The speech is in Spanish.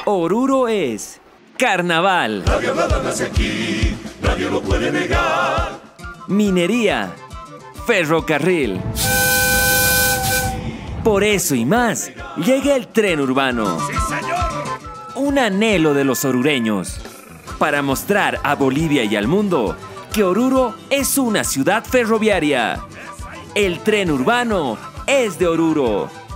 Oruro es carnaval. La diablada nace aquí, nadie lo puede negar. Minería, ferrocarril. Por eso y más, llega el tren urbano. ¡Sí, señor! Un anhelo de los orureños. Para mostrar a Bolivia y al mundo que Oruro es una ciudad ferroviaria. El tren urbano es de Oruro.